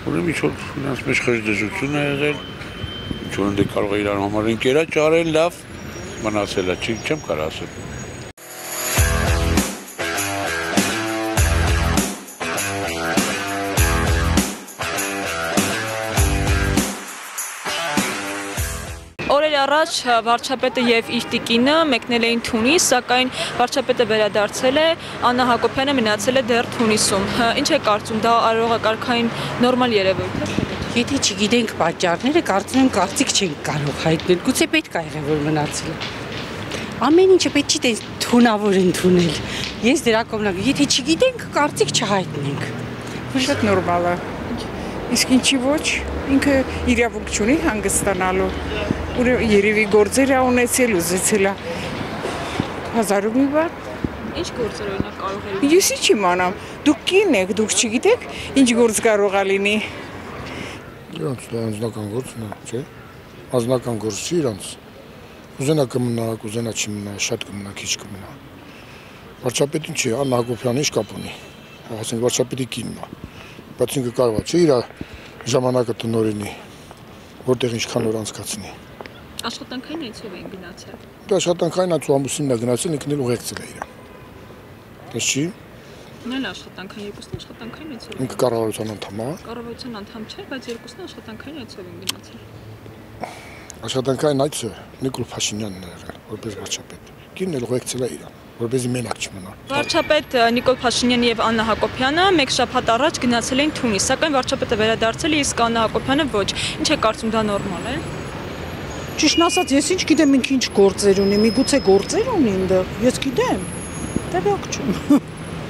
Ուրեմն ինչ որ նրանց մեջ խժդժություն է եղել, ինչ որ ընդ կարող է իրար համար ընկերա ճարել լավ, մնացել է, չեմ կարող ասել։ Օրեր առաջ վարչապետը եւ իր տիկինը մեկնել էին Թունիս, սակայն վարչապետը վերադարձել է, Աննա Հակոբյանը մնացել է դեռ Թունիսում։ Ինչ է կարծում, դա արարողակարգային նորմալ երևույթ է։ Եթե չգիտենք պատճառները, կարծում եմ կարծիք չենք կարող հայտնել, գուցե պետք է եղել որ մնացել է։ Ամեն ինչը պետք չի տես թունավոր ընդունել։ Ես դրա կողմնակի, եթե չգիտենք, կարծիք չհայտնենք։ Շատ նորմալ է։ Իսկ ինչի ոչ, ինքը իրավունք չունի հանգստանալու։ Երևի գործեր է ունեցել, ուզեցել է 1000 մի բան։ Ինչ գործեր օրինակ կարող է։ Ես ինչ իմանամ, դուք կին եք, դուք չգիտեք, ինչ գործ կարող է լինի։ Իրանց դա անձնական գործն է, չէ՞։ Անձնական գործ չի իրանց։ Ուզենա կմնա, ուզենա չմնա, շատ կմնա, քիչ կմնա։ Վարչապետին չի, Աննա Հակոբյանը ինչ կապ ունի։ Ասենք վարչապետի կինն է։ Բայց ինքը կարող է, չէ՞, իր ժամանակը տնօրենի, որտեղ ինչքան օր անցկացնի։ Աշխատանքային այցով էին գնացել։ Դա աշխատանքային այցով ամուսինն է գնացել, ինքն էլ ուղեկցել է իրան։ Դες չի։ Նել աշխատանքային, երկուսն աշխատանքային այցով։ Ինքը կառավարության անդամ է։ Կառավարության անդամ չէ, բայց երկուսն աշխատանքային այցով են գնացել։ Աշխատանքային այցը Նիկոլ Փաշինյանն է եղել, որպես վարչապետ։ Կինն էլ ուղեկցել է իրան, որպեսզի մենակ չմնա։ Վարչապետ Նիկոլ Փաշինյանը եւ Աննա Հակոբյանը մեկ շաբաթ առաջ գնացել էին Թունիս, սակայն վարչապետը վերադարձել է, իսկ Աննա Հակոբյանը ոչ։ Ինչ է կարծում, դա նորմալ է։ Ճիշտն ասած, ես ինչ գիտեմ ինքը ինչ գործեր ունի, միգուցե գործեր ունի այնտեղ, ես գիտեմ, տեղյակ չեմ։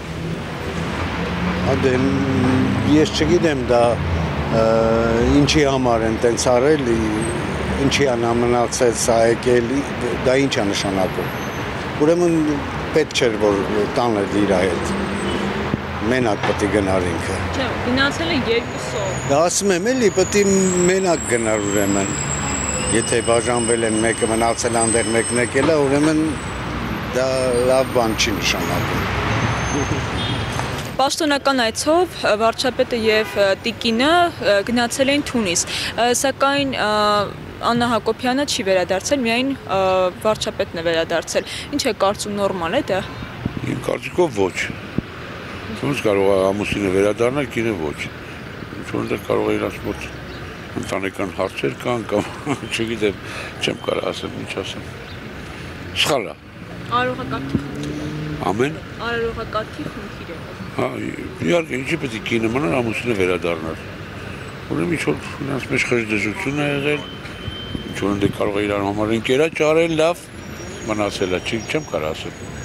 Ադե ես չգիտեմ դա ինչի համար են տենց արել, ինչի անա մնացել սա եկել, դա ինչ է նշանակում։ Ուրեմն պետք չէր որ տանել իր հետ։ Մենակ պետք է գնար ինքը։ Չէ, գնացել են երկուսով։ Դա ասում եմ էլի, պետք է մենակ գնար ուրեմն։ Եթե բաժանվել են մեկը մնացել այնտեղ մեկն եկել է, ուրեմն դա լավ բան չի նշանակում։ Պաշտոնական այցով վարչապետը եւ տիկինը գնացել էին Թունիս, սակայն Աննա Հակոբյանը չի վերադարձել, միայն վարչապետն է վերադարձել։ Ինչ է կարծում, նորմալ է դա։ Իմ կարծիքով ոչ։ Ոնց կարող է ամուսինը վերադառնալ, կինը ոչ։ Ինչ որտեղ կարող է իրաց մոտ ընտանեկան հարցեր կան կամ չգիտեմ, չեմ կարող ասեմ, ինչ ասեմ։ Սխալ է։ Արարողակարգի Ամեն։ Արարողակարգի խնդիր է։ Հա, իհարկե, ինչի պետք է կինը մնար, ամուսինը վերադառնալ։ Ուրեմն ինչ որ նրանց մեջ խժդժություն է եղել, ինչ որ ընդ կարող է իրար համար ընկերա ճարել լավ, մնացել է, չեմ կարող ասել։